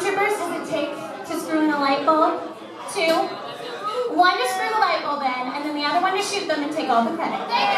stormtroopers does it take to screw in a light bulb? 2. One to screw the light bulb in, and then the other one to shoot them and take all the credit.